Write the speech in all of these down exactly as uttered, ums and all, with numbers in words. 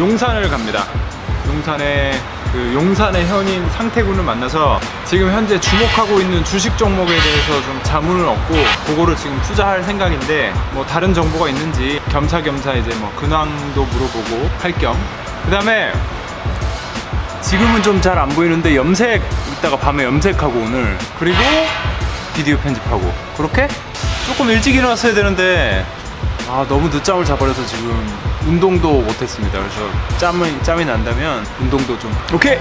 용산을 갑니다. 용산에 그 용산의 현인 상태군을 만나서 지금 현재 주목하고 있는 주식 종목에 대해서 좀 자문을 얻고 그거를 지금 투자할 생각인데 뭐 다른 정보가 있는지 겸사겸사 이제 뭐 근황도 물어보고 할 겸, 그 다음에 지금은 좀 잘 안 보이는데 염색 이따가 밤에 염색하고 오늘, 그리고 비디오 편집하고, 그렇게 조금 일찍 일어났어야 되는데 아 너무 늦잠을 자버려서 지금 운동도 못했습니다. 그래서 짬이, 짬이 난다면 운동도 좀 오케이!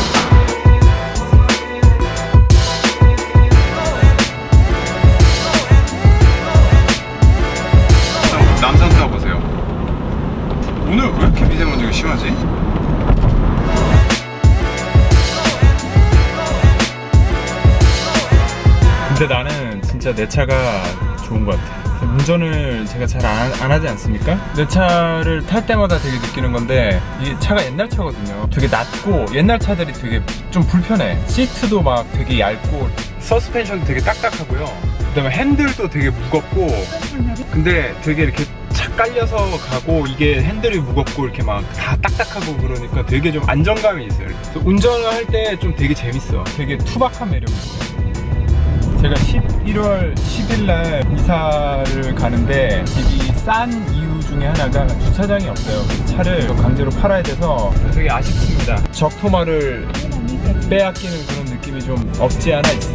남산타 보세요. 오늘 왜 이렇게 미세먼지가 심하지? 근데 나는 진짜 내 차가 좋은 것 같아. 운전을 제가 잘 안 안 하지 않습니까? 내 차를 탈 때마다 되게 느끼는 건데, 이 차가 옛날 차거든요. 되게 낮고 옛날 차들이 되게 좀 불편해. 시트도 막 되게 얇고 서스펜션도 되게 딱딱하고요. 그 다음에 핸들도 되게 무겁고, 근데 되게 이렇게 착 깔려서 가고, 이게 핸들이 무겁고 이렇게 막 다 딱딱하고 그러니까 되게 좀 안정감이 있어요. 운전을 할 때 좀 되게 재밌어. 되게 투박한 매력이 있어요. 제가 십일월 십일날 이사를 가는데 집이 싼 이유 중에 하나가 주차장이 없어요. 차를 강제로 팔아야 돼서 되게 아쉽습니다. 적토마를 빼앗기는 그런 느낌이 좀 없지 않아 있어.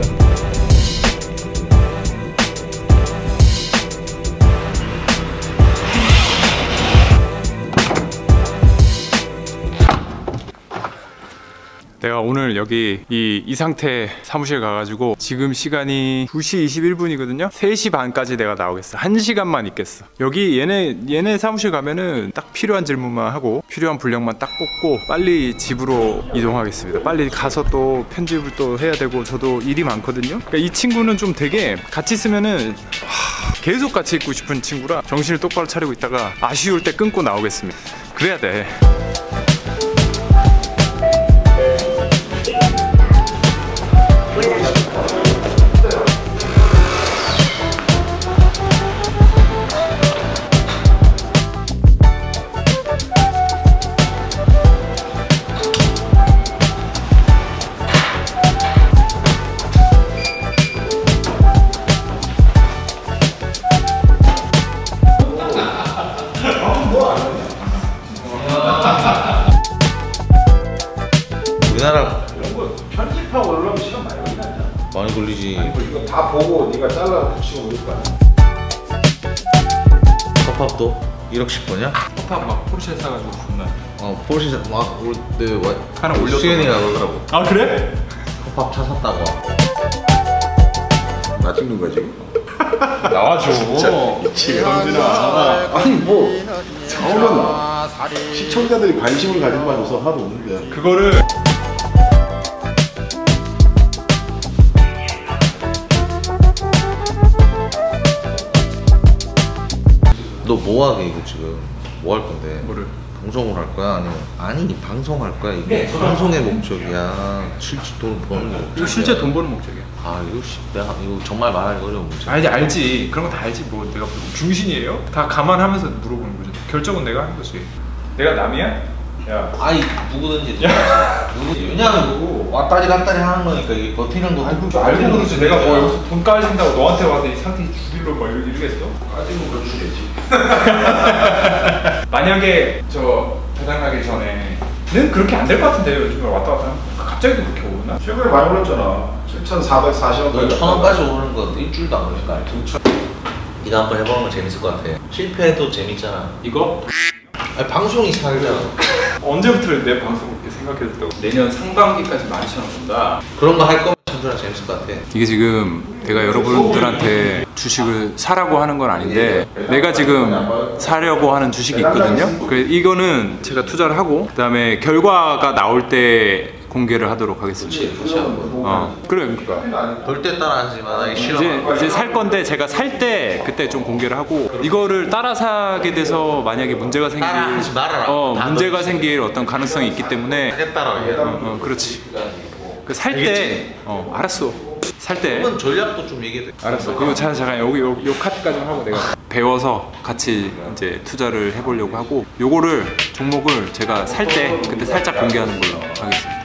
내가 오늘 여기 이 이상태 사무실 가가지고 지금 시간이 두 시 이십일 분이거든요 세 시 반까지 내가 나오겠어. 한 시간만 있겠어. 여기 얘네 얘네 사무실 가면은 딱 필요한 질문만 하고 필요한 분량만 딱 뽑고 빨리 집으로 이동하겠습니다. 빨리 가서 또 편집을 또 해야 되고 저도 일이 많거든요. 그러니까 이 친구는 좀 되게 같이 있으면은 하, 계속 같이 있고 싶은 친구라 정신을 똑바로 차리고 있다가 아쉬울 때 끊고 나오겠습니다. 그래야 돼. 우리나라 이런 거 편집하고 올라오면 시간 많이 걸리잖아. 많이 걸리지. 아니 뭐 이거 다 보고 네가 잘라 붙이고 올릴 거야. 컵밥도 일억씩 버냐? 컵밥 막 포르쉐 사가지고 존나. 어 포르쉐 막 올 때 하나 올렸어. 수현이가 그러더라고. 아 그래? 컵밥 차 샀다고. 나 찍는 거지. 나와줘. 정진아. 아니 뭐 저는 시청자들이 관심을 가진 바에 서 하나도 없는데. 그거를 너 뭐 하게 이거 지금? 뭐 할 건데? 뭐를? 방송을 할 거야? 아니면 아니 방송할 거야 이게? 방송의 목적이야. 실제 돈 버는 거. 이거 실제 돈 버는 목적이야. 아 이거 씨, 내가 이거 정말 말하기 어려운 문제. 알지 알지. 그런 거 다 알지. 뭐 내가 뭐 중신이에요? 다 감안하면서 물어보는 거지. 결정은 내가 하는 거지. 내가 남이야? 야. 아니 누구든지 누구든지 왜냐면 왔다리 갔다리 하는 거니까 이게 버티는 것도 아니, 뭐 알고 그러지. 내가 뭐 여기서 돈 까진다고 너한테 와서 이 상태 죽일로 뭐 이러겠어? 까지는 걸 줄이지. 만약에 저 배달 가기 전에는 그렇게 안 될 것 같은데 요즘에 왔다 갔다 하면 갑자기 그렇게 오나? 최근에 많이 올랐잖아. 칠천사백사십 원. 너 천 원까지 오는 거 일주일도 안 걸릴까? 네가 한번 해보는 건 재밌을 것 같아. 실패해도 재밌잖아. 이거? 아니 방송이 살잖아. 언제부터 내 방송을 그렇게 생각해줬다고? 내년 상반기까지 만 이천 원 준다. 그런 거 할 거면 천준아 재밌을 것 같아. 이게 지금 내가 여러분들한테 주식을 사라고 하는 건 아닌데 내가 지금 사려고 하는 주식이 있거든요. 그래서 이거는 제가 투자를 하고 그 다음에 결과가 나올 때 공개를 하도록 하겠습니다. 다시 한번. 어 그래. 절대 따라하지 마. 나 이거 싫어. 이제 이제 살 건데 제가 살 때 그때 좀 공개를 하고 이거를 따라 사게 돼서 만약에 문제가 생길 따라하지 말아라. 어 문제가 생길 어떤 가능성이 있기 때문에 하겠다라. 어, 어 그렇지. 그 살 때 어 알았어. 살 때. 그건 전략도 좀 얘기해. 알았어. 그리고 잠깐 잠깐 여기 요, 요 카드까지만 하고 내가 배워서 같이 이제 투자를 해보려고 하고 요거를 종목을 제가 살 때 그때 살짝 공개하는 걸로 하겠습니다.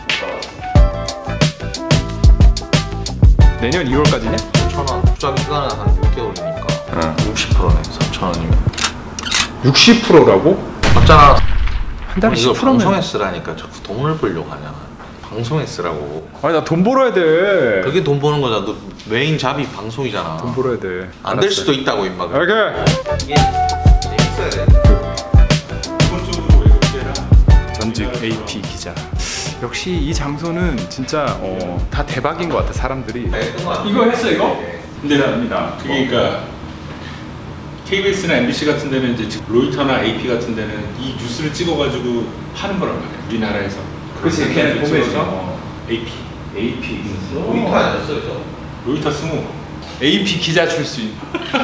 내년 이월까지냐? 삼천 원. 투자 기간은 한 육 개월이니까. 응. 육십 퍼센트네. 삼천 원이면. 육십 퍼센트라고? 맞잖아. 한 달에 이거 십 퍼센트면 방송에 쓰라니까 자꾸 돈을 벌려고 하냐. 방송에 쓰라고. 아니 나 돈 벌어야 돼. 그게 돈 버는 거잖아. 너 메인 잡이 방송이잖아. 돈 벌어야 돼. 안 될 수도 있다고 임마. 오케이. 이게 재밌어야 돼. 기본적으로 외국계랑 전직 에이피 기자. 역시 이 장소는 진짜 어, 다 대박인 것 같아 사람들이. 네, 이거 했어 이거? 근데 나 그게 그러니까 케이비에스나 엠비씨 같은 데는 이제 로이터나 에이피 같은 데는 이 뉴스를 찍어가지고 하는 거란 말이야. 우리나라에서. 그치, 걔네 그래서 보면서. 어, 에이피, 에이피, 로이터 아니었어 그죠? 로이터 스무. 에이피 기자 출신.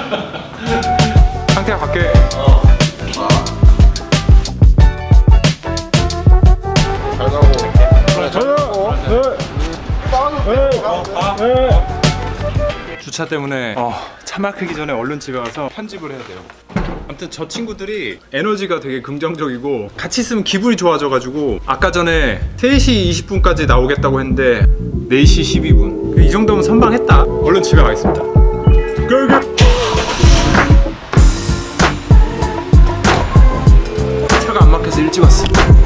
상태가 밖에. 어. 아. 잘 가고. 주차 때문에 어, 차 막히기 전에 얼른 집에 가서 편집을 해야 돼요. 아무튼 저 친구들이 에너지가 되게 긍정적이고 같이 있으면 기분이 좋아져가지고 아까 전에 세 시 이십 분까지 나오겠다고 했는데 네 시 십이 분. 이 정도면 선방했다. 얼른 집에 가겠습니다. 차가 안 막혀서 일찍 왔어.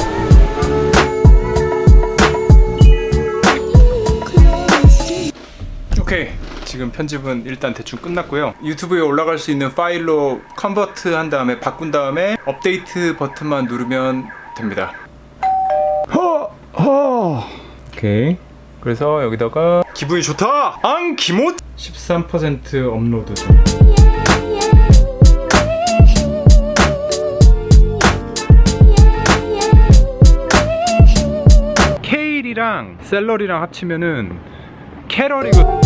오케이. 지금 편집은 일단 대충 끝났고요. 유튜브에 올라갈 수 있는 파일로 컨버트 한 다음에 바꾼 다음에 업데이트 버튼만 누르면 됩니다. 허! 허! 오케이. 그래서 여기다가 기분이 좋다! 앙! 기모! 십삼 퍼센트 업로드. 케일이랑 샐러리랑 합치면은 캐럴이고.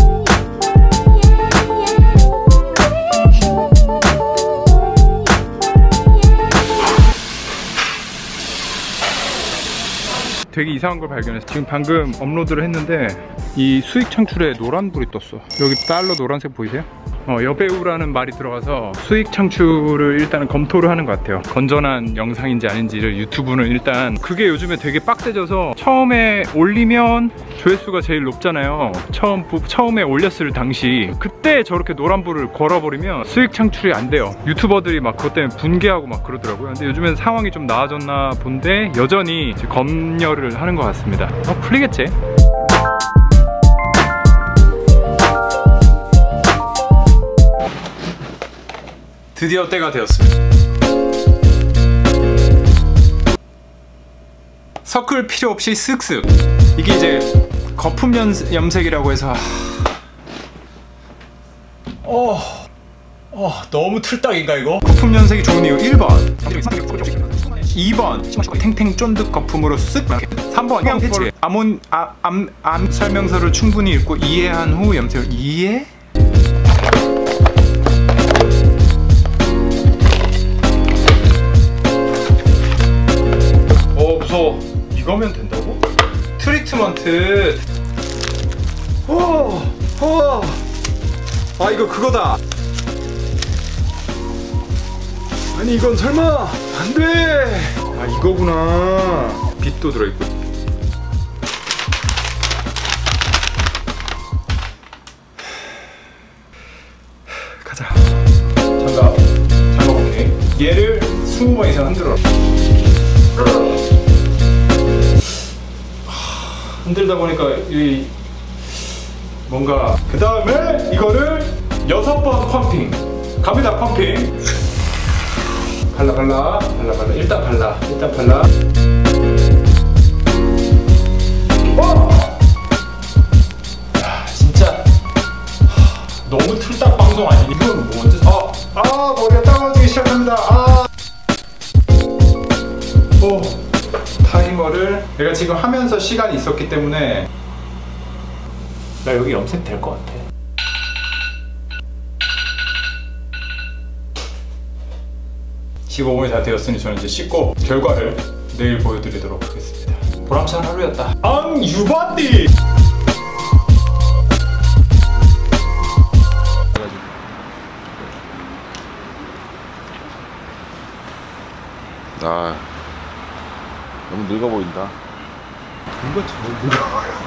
되게 이상한 걸 발견했어. 지금 방금 업로드를 했는데 이 수익 창출에 노란불이 떴어. 여기 달러 노란색 보이세요? 어, 여배우라는 말이 들어가서 수익 창출을 일단은 검토를 하는 것 같아요. 건전한 영상인지 아닌지를 유튜브는 일단 그게 요즘에 되게 빡세져서 처음에 올리면 조회수가 제일 높잖아요. 처음, 처음에 올렸을 당시 그때 저렇게 노란불을 걸어버리면 수익 창출이 안 돼요. 유튜버들이 막 그것 때문에 분개하고 막 그러더라고요. 근데 요즘엔 상황이 좀 나아졌나 본데 여전히 검열을 하는 것 같습니다. 어, 풀리겠지? 드디어 때가 되었습니다. 섞을 필요 없이 쓱쓱. 이게 이제 거품 염색이라고 해서 어, 어 너무 틀딱인가 이거? 거품 염색이 좋은 이유 일 번 이 번 탱탱 쫀득 거품으로 쓱. 삼 번 그냥 패치. 암온 아, 암, 암 설명서를 충분히 읽고 이해한 후 염색을. 이해? 어 무서워. 이거면 된다고? 트리트먼트. 오, 오. 아 이거 그거다. 아니 이건 설마 안돼. 아 이거구나. 빛도 들어있고. 가자. 장갑 장갑 오케이. 얘를 이십 번 이상 흔들어. 흔들다 보니까 이 뭔가. 그 다음에 이거를 여섯 번 펌핑 갑니다. 펌핑. 발라 발라 발라 발라. 일단 발라 일단 발라. 어! 야 진짜 너무 틀딱 방송 아니? 이건 뭐 언제? 아, 아 머리가 따가워지기 시작합니다. 아. 오. 타이머를 내가 지금 하면서 시간이 있었기 때문에 나 여기 염색 될 것 같아. 십오 분이 다 되었으니 저는 이제 씻고 결과를 내일 보여드리도록 하겠습니다. 보람찬 하루였다. 앙 유바디. 아 너무 늙어 보인다. 이거 참 늙어.